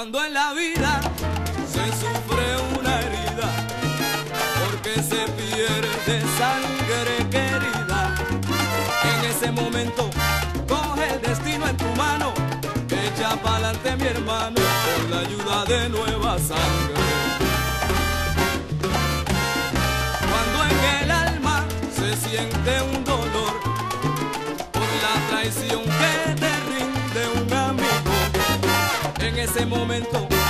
Cuando en la vida se sufre una herida, porque se pierde sangre querida, en ese momento coge el destino en tu mano, echa pa'lante mi hermano, con la ayuda de nueva sangre. Cuando en el alma se siente un dolor por la traición que te rinde un amigo, en ese momento